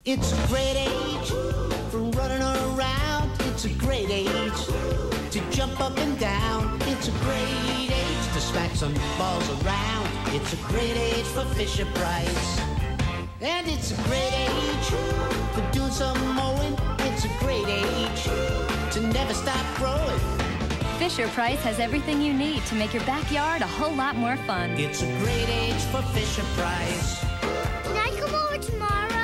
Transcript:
It's a great age for running around. It's a great age to jump up and down. It's a great age to smack some balls around. It's a great age for Fisher-Price. And it's a great age for doing some mowing. It's a great age to never stop growing. Fisher-Price has everything you need to make your backyard a whole lot more fun. It's a great age for Fisher-Price. Can I come over tomorrow?